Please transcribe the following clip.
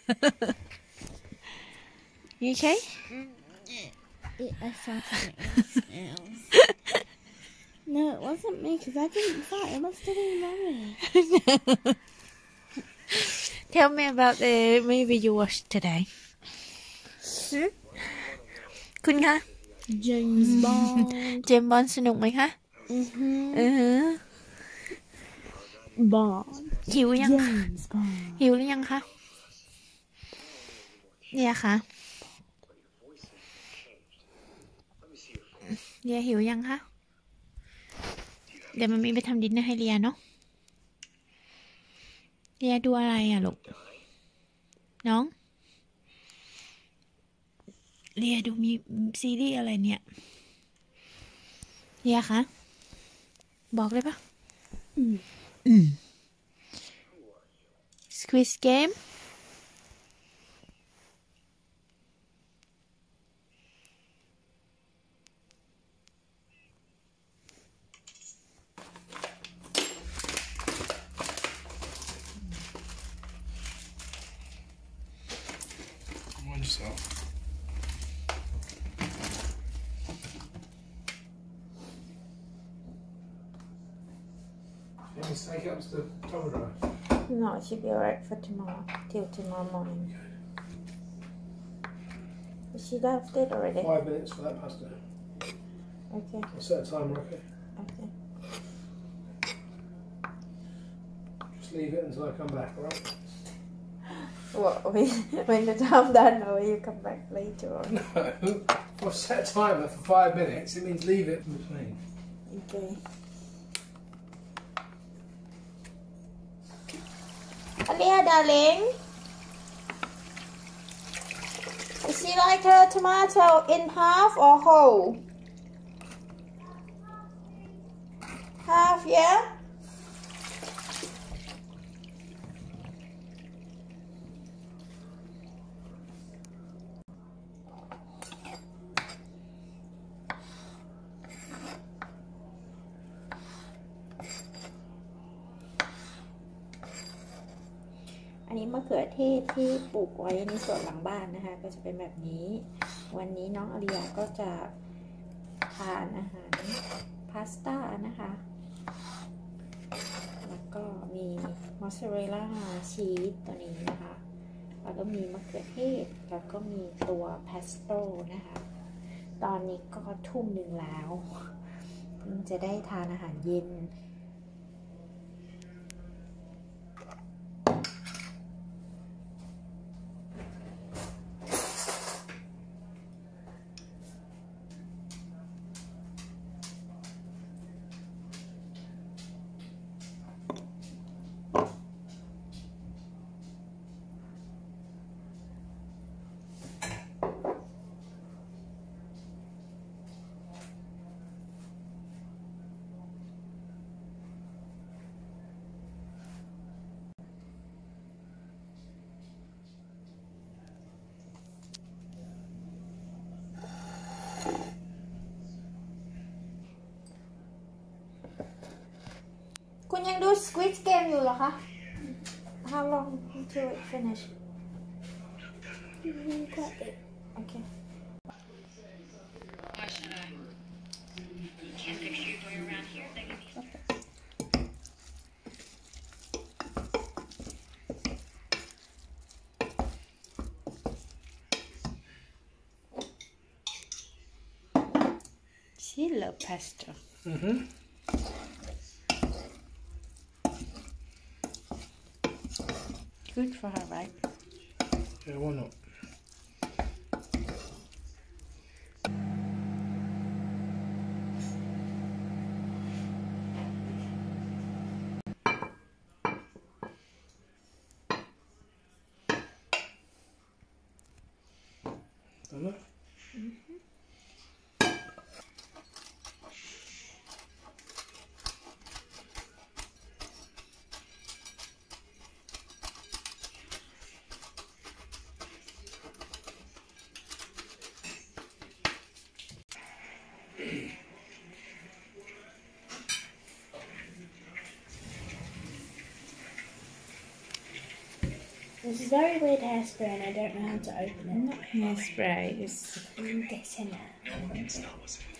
You okay? I farted now. No, it wasn't me because I didn't fart. It must have been Mommy. Tell me about the movie you watched today. คุณคะ James Bond เจมส์บอนด์สนุกไหมคะ Bond หิวยัง James Bond หิวหรือยังคะเนี่ยค่ะเลียหิวยังคะเดี๋ยวมันมีไปทำดินเนอร์ให้เลียเนาะเลียดูอะไรอ่ะลูกน้องเลียดูมีซีรีส์อะไรเนี่ยเลียคะบอกเลยปะSquid Game Mind yourself. Can you take it up to the tumble dryer? No, it should be alright for tomorrow, till tomorrow morning. Is she downstairs already? 5 minutes for that pasta. Okay. I'll set a timer, okay? Okay. Just leave it until I come back, alright? What, when the time done or you come back later on? No. If I've set a timer for 5 minutes, it means leave it in between. Okay. Alia, darling. Is she like a tomato in half or whole? Half, yeah?อันนี้มะเขือเทศที่ปลูกไว้ในสวนหลังบ้านนะคะก็จะเป็นแบบนี้วันนี้น้องอาริยาก็จะทานอาหารพาสต้านะคะแล้วก็มีมอสซาเรลล่าชีสตัวนี้นะคะแล้วก็มีมะเขือเทศแล้วก็มีตัวเพสโต้นะคะตอนนี้ก็ทุ่มหนึ่งแล้วจะได้ทานอาหารเย็นคุณยังดู Squid Game อยู่เหรอคะ How long until it finish? Okay. Why should I? You can't fix your way around here. They can She loves pasta. Good for her, right? Yeah, why not? Done it? This is very weird hairspray and I don't know how to open it. Not hairspray. It's Conditioner. No, it's not.